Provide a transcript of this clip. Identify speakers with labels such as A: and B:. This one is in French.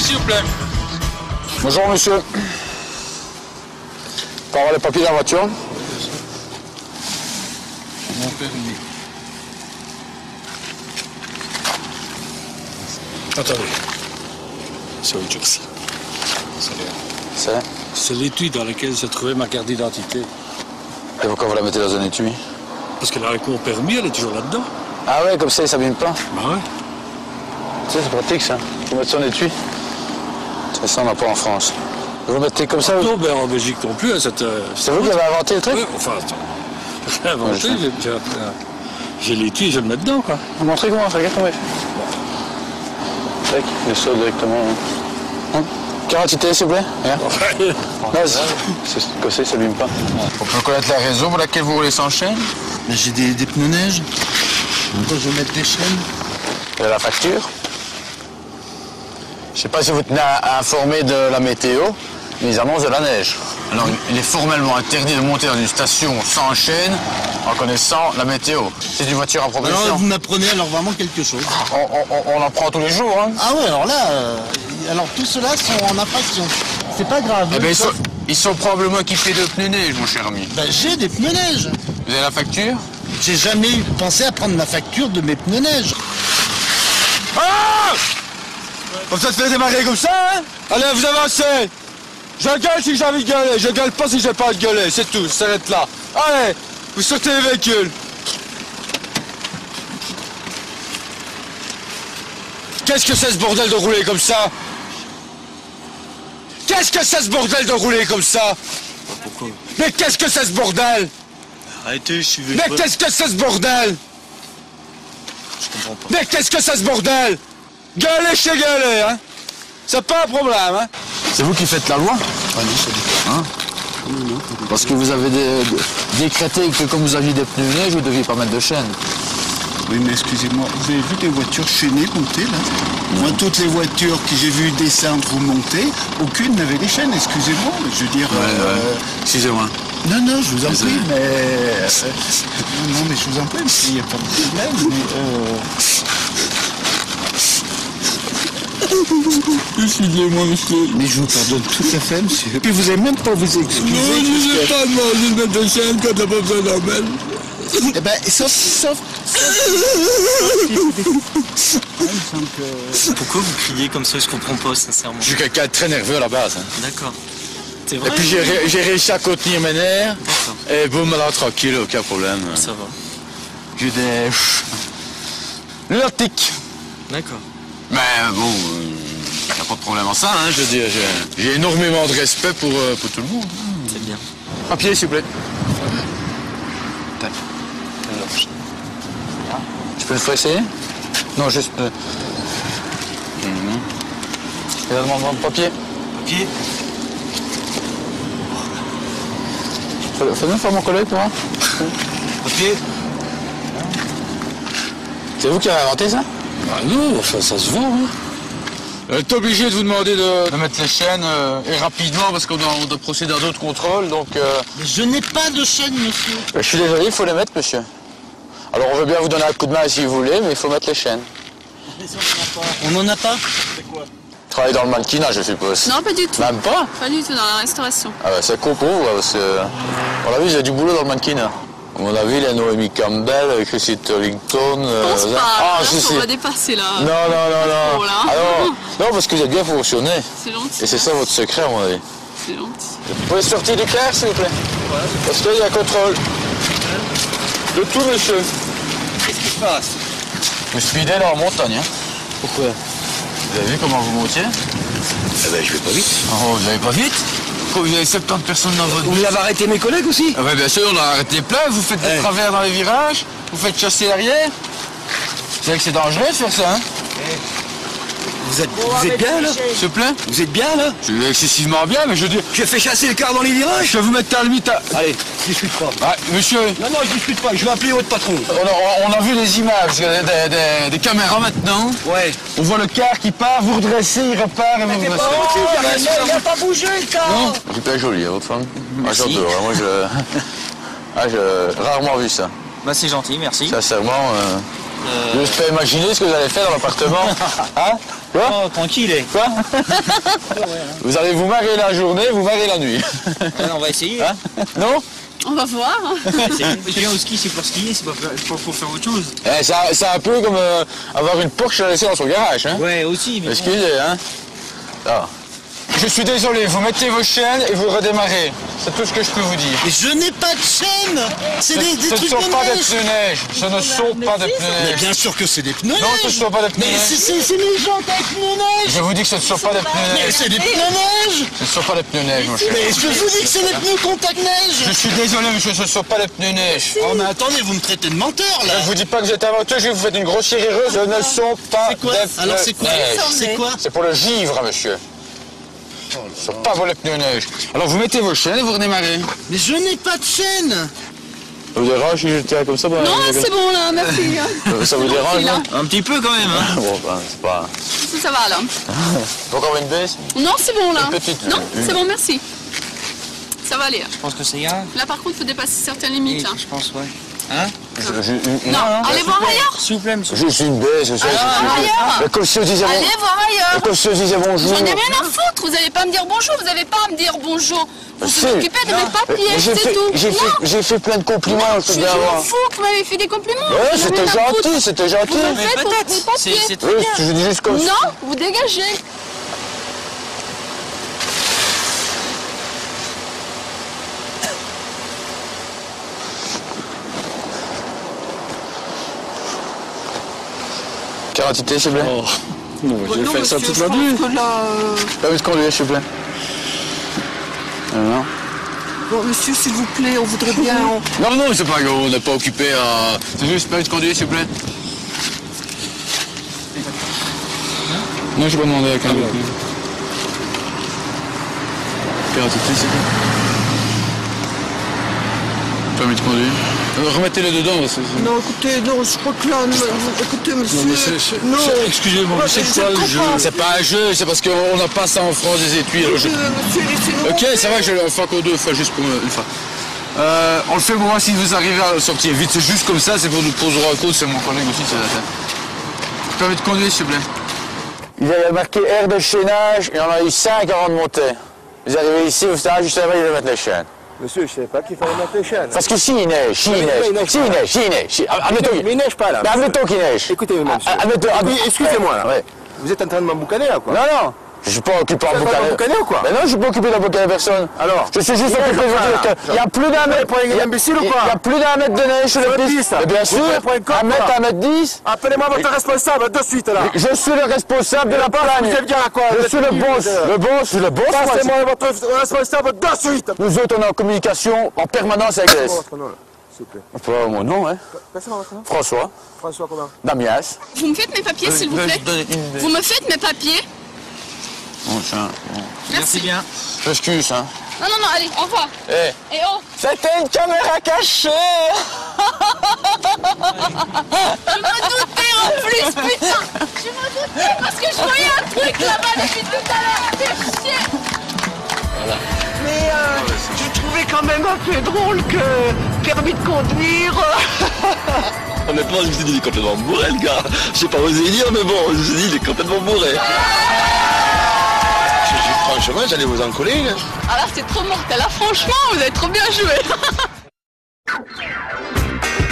A: s'il vous plaît.
B: Bonjour, monsieur. Pour avoir les papiers de la voiture.
A: Mon permis. Attendez. C'est autre chose. C'est l'étui dans lequel se trouvait ma carte d'identité.
B: Et pourquoi vous la mettez dans un étui?
A: Parce qu'elle a avec mon permis, elle est toujours là-dedans.
B: Ah ouais, comme ça, il s'abîme pas.
A: Bah ouais.
B: Tu sais, c'est pratique, ça. Vous mettez son étui. Ça, on n'a pas en France. Vous mettez comme ça.
A: Non, ben en Belgique non plus.
B: C'est vous qui avez inventé le truc?
A: Oui, enfin, attends. J'ai inventé, j'ai l'étui, je le mets dedans, quoi.
B: Vous montrez comment? Regarde comment il fait. Tac, il saute directement. Carte d'identité, s'il vous plaît. Regarde. C'est comme ça, il s'abîme pas. On peut connaître la raison pour laquelle vous roulez sans chaîne?
C: J'ai des pneus neige. Pourquoi je vais mettre des chaînes?
B: Et la facture? Je sais pas si vous tenez à informer de la météo, mais ils annoncent de la neige. Alors, il est formellement interdit de monter dans une station sans chaîne en connaissant la météo. C'est une voiture à propulsion.
C: Alors, vous m'apprenez alors vraiment quelque chose.
B: On en prend tous les jours, hein.
C: Ah ouais, alors là, alors tous ceux-là sont en infraction. C'est pas grave.
B: Eh ben, ils sont probablement équipés de pneus neige, mon cher ami.
C: Ben, j'ai des pneus neige.
B: Vous avez la facture?
C: J'ai jamais pensé à prendre ma facture de mes pneus neige.
D: Ah! Comme ça te fait démarrer comme ça, hein? Allez, vous avancez! Je gueule si j'ai envie de gueuler, je gueule pas si j'ai pas de gueuler, c'est tout, ça s'arrête là. Allez, vous sortez les véhicules. Qu'est-ce que c'est ce bordel de rouler comme ça? Qu'est-ce que c'est ce bordel de rouler comme ça?
A: Pourquoi?
D: Mais qu'est-ce que c'est ce bordel?
A: Arrêtez, je suis venu.
D: Mais qu'est-ce que c'est ce bordel?
A: Je comprends pas.
D: Mais qu'est-ce que c'est ce bordel? Gueuler chez gueuler, hein? C'est pas un problème, hein?
B: C'est vous qui faites la loi?
C: Ah non, c'est du
B: Hein? Parce que vous avez décrété que comme vous aviez des pneus neige, vous ne deviez pas mettre de chaîne.
C: Oui, mais excusez-moi, vous avez vu des voitures chaînées monter là? Moi, toutes les voitures que j'ai vues descendre ou monter, aucune n'avait des chaînes, excusez-moi. Je veux dire.
B: Excusez-moi.
C: Non, non, je vous en
B: Désolé.
C: prie, mais. Non, mais je vous en prie, il n'y a pas de problème,
D: Excusez-moi, monsieur.
C: mais je vous pardonne tout à fait, monsieur. Puis vous n'avez même pas vous excuser.
D: Non, je n'ai pas demandé de mettre de chaîne quand t'as pas besoin d'en mettre.
C: Eh ben, sauf.
E: Pourquoi vous criez comme ça? Je comprends pas, sincèrement.
B: Je suis quelqu'un de très nerveux à la base. Hein.
E: D'accord. C'est vrai?
B: Et puis j'ai réussi à contenir mes nerfs.
E: D'accord.
B: Et boum, alors tranquille, aucun problème.
E: Ça va.
B: J'ai des lunatiques.
E: D'accord.
B: Mais bon, il n'y a pas de problème en ça, hein, je veux dire, j'ai énormément de respect pour tout le monde.
E: C'est bien.
B: Papier, s'il vous plaît. Je peux le faire essayer? Non, juste... Il va demander de papier.
E: Papier?
B: Fais-le faire mon collègue pour moi.
E: Papier?
B: C'est vous qui avez inventé ça?
A: Ah non, enfin, ça se vend, hein.
B: On est obligé de vous demander de mettre les chaînes et rapidement parce qu'on doit procéder à d'autres contrôles, donc...
C: Mais je n'ai pas de chaîne, monsieur.
B: Je suis désolé, il faut les mettre, monsieur. Alors on veut bien vous donner un coup de main si vous voulez, mais il faut mettre les chaînes.
C: On n'en a pas?
B: Travailler dans le mannequinage, je suppose.
F: Non, pas du tout.
B: Même pas?
F: Pas du tout, dans la restauration.
B: Ah bah c'est con pour vous, parce que... À mon avis, j'ai du boulot dans le mannequinat. À mon avis, il y a Naomi Campbell, Chrissy Turlington...
F: Je pense pas.
B: Ah,
F: Là,
B: si, si.
F: on va dépasser là.
B: Non, non, non, non.
F: trop, là.
B: Ah, non. Non, parce que vous êtes bien fonctionné.
F: C'est gentil.
B: Et c'est ça votre secret, à mon avis.
F: C'est gentil.
B: Vous pouvez sortir du clair, s'il vous plaît? Parce qu'il y a un contrôle. De tout, monsieur.
D: Qu'est-ce qui se passe?
B: Vous speedez là en montagne, hein?
D: Pourquoi?
B: Vous avez vu comment vous montiez?
D: Eh ben, je vais pas vite.
B: Oh, vous n'allez pas vite? Vous avez 70 personnes dans votre...
D: Vous avez arrêté mes collègues aussi?
B: Ah ouais, bien sûr, on a arrêté plein. Vous faites des
D: Hey.
B: travers dans les virages, vous faites chasser l'arrière. C'est vrai que c'est dangereux de faire ça, hein?
D: Vous êtes bien, là?
B: S'il vous plaît?
D: Vous êtes bien, là?
B: Je vais excessivement bien, mais je veux dire...
D: Je fais chasser le car dans les virages?
B: Je vais vous mettre à la limite à...
D: Allez, je discute pas.
B: Ah, monsieur,
D: Non, non, je discute pas. Je vais appeler votre patron.
B: on a vu les images des caméras maintenant.
D: Ouais.
B: On voit le car qui part, vous redressez, il repart et vous redressez.
D: Il n'a pas bougé, le car.
B: Non, super joli, hein, votre femme. Ah, j'adore, hein, moi j'ai rarement vu ça.
E: Bah, c'est gentil, merci.
B: Sincèrement, je n'ose pas imaginer ce que vous allez faire dans l'appartement. Hein? Quoi?
E: Oh, tranquille.
B: Quoi? Vous allez vous marrer la journée, vous marrer la nuit.
E: On va essayer.
B: Hein? Non?
F: On va voir.
E: Je viens au ski, c'est pour skier, c'est pas pour faire autre chose.
B: Eh, c'est un peu comme avoir une Porsche à laisser dans son garage. Hein?
E: Ouais, aussi, mais bon.
B: Excusez, hein. Ah. Je suis désolé, vous mettez vos chaînes et vous redémarrez. C'est tout ce que je peux vous dire.
C: Mais je n'ai pas de chaîne. C'est des
B: Ce ne
C: trucs
B: sont
C: de
B: pas des
C: neige.
B: pneus neige. Ce ne sont pas des pneus
C: Mais
B: neige.
C: bien sûr que c'est des pneus
B: Non, ce ne
C: neige.
B: sont pas des pneus
C: Mais
B: neige.
C: c'est les jantes avec pneus neige.
B: Je vous dis que ce ne sont pas des pneus
C: Mais
B: neige.
C: c'est des pneus neige.
B: Ce ne sont pas des pneus neige, mon cher.
C: Mais je vous dis que c'est des pneus contact
B: Je
C: neige.
B: suis désolé, monsieur, ce ne sont pas des pneus neige.
C: Oh mais attendez, vous me traitez de menteur là.
B: Je ne vous dis pas que vous êtes inventeur, je vous faites une grossièrerie heureuse. Ce ne sont pas
C: C'est quoi?
B: des pneus
C: Alors c'est quoi?
B: neige.
C: C'est quoi?
B: C'est pour le givre, monsieur. Ce ne sont pas vos pneus neige. Alors vous mettez vos chaînes et vous redémarrez.
C: Mais je n'ai pas de chaîne.
B: Ça vous dérange si je tiens comme ça?
F: Non, c'est bon là, merci.
B: Ça vous dérange?
F: là.
B: non
E: Un petit peu quand même, hein.
B: Bon, ben, c'est pas...
F: Ça va là.
B: Faut encore une baisse?
F: Non, c'est bon là.
B: Une petite.
F: Non, c'est bon, merci. Ça va aller.
E: Je pense que c'est ira.
F: Là par contre, il faut dépasser certaines
E: Oui,
F: limites. Là.
E: je pense, ouais. Hein?
F: Non, allez voir ailleurs.
E: S'il vous plaît, monsieur.
B: Juste une baisse, vous savez.
F: Ailleurs.
B: Mais comme si on disait
F: Allez voir ailleurs.
B: comme si on disait bonjour.
F: J'en ai rien à foutre. Vous n'allez pas me dire bonjour. Vous n'avez pas à me dire bonjour. Vous
B: Si.
F: vous occupez de mes papiers,
B: Mais
F: c'est tout.
B: j'ai fait plein de compliments, je
F: Je
B: peux bien
F: m'en
B: avoir.
F: fous que vous m'avez fait des compliments.
B: Ouais,
F: J'en ai
B: c'était
F: rien à foutre.
B: gentil, c'était gentil.
F: Vous me
E: Mais
F: faites pour mes
E: peut-être.
F: papiers.
E: C'est très
B: Oui,
E: bien.
B: je dis juste comme ça.
F: Non, vous dégagez.
B: Carte d'identité, s'il vous plaît.
A: Oh. Non, je vais faire ça toute la nuit.
B: Permis de conduire, s'il vous plaît. Non.
G: Bon, monsieur, s'il vous plaît, on voudrait bien...
B: Non, non, c'est pas grave, on n'est pas occupé à... C'est juste permis de conduire, s'il vous plaît. Non, je vais pas demander à quelqu'un. Carte d'identité, s'il vous plaît. Permis de conduire. Remettez-le dedans.
G: Non, écoutez, non, je crois que là... écoutez, monsieur... Non,
A: Excusez-moi, mais c'est quoi le jeu?
B: C'est pas un jeu, c'est parce qu'on n'a pas ça en France, des étuis. alors je-
G: monsieur, laissez-nous...
B: Ok, ça va, je vais le faire encore 2 fois, juste pour une fois. On le fait pour voir si vous arrivez à sortir vite. C'est juste comme ça, c'est pour nous poser un coup. C'est mon collègue aussi, c'est la tête. Permis de conduire, s'il vous plaît. Il y a marqué aire de chaînage et on a eu 5 avant de monter. Vous arrivez ici, vous savez, juste avant, il va mettre les chaînes.
H: Monsieur, je savais pas qu'il fallait mettre les chaînes.
B: Parce que s'il neige, s'il
H: mais il
B: neige,
H: neige
B: s'il
H: pas.
B: neige, s'il neige, admettons
H: Mais il neige pas là.
B: mais admettons qu'il neige.
H: Écoutez, monsieur.
B: Admettons,
H: Oui, excusez-moi là.
B: Ouais.
H: Vous êtes en train de m'emboucaner là quoi.
B: Non, non, je suis pas occupé
H: Vous
B: à
H: êtes en train de
B: boucaner.
H: m'emboucaner ou quoi?
B: Mais non, je suis pas occupé d'emboucaner personne.
H: Alors
B: Je suis juste
H: il
B: occupé
H: neige
B: de vous
H: pas,
B: dire
H: là.
B: qu'il y a plus d'un mètre.
H: prenez un imbécile ou quoi?
B: Il y a plus d'un mètre de neige sur
H: Sur
B: la
H: la
B: piste.
H: piste, là.
B: Mais bien
H: Vous
B: sûr,
H: prenez pour un con,
B: 1 mètre,
H: quoi.
B: 1 mètre 10.
H: Appelez-moi votre responsable de suite là.
B: Je suis le responsable de la plagne.
H: Vous êtes bien à quoi?
B: Je suis le boss. Le boss, le boss. moi,
H: Passez-moi votre responsable de suite.
B: Nous autres, on est en communication en permanence avec les.
H: Votre nom là, s'il vous plaît.
B: Pas mon nom, hein.
H: Passez-moi votre nom.
B: François,
H: François comment?
B: Damias.
F: Vous me faites mes papiers, s'il vous plaît. Vous me faites mes papiers.
B: Bon, tiens,
E: Merci bien.
B: je m'excuse, hein.
F: Non, non, non, allez, au revoir.
B: Eh,
F: Et oh,
B: c'était une caméra cachée.
F: je me doutais en plus, putain. Je me doutais parce que je voyais un truc là-bas depuis tout à l'heure. C'est chier.
G: Mais j'ai trouvé quand même un peu drôle que permis de conduire...
I: Honnêtement, je me suis dit, il est complètement bourré, le gars. J'ai pas osé dire, mais bon, je me suis dit, il est complètement bourré. Franchement, j'allais vous en coller, là.
F: Ah là, c'est trop mortel. Là, franchement, vous avez trop bien joué.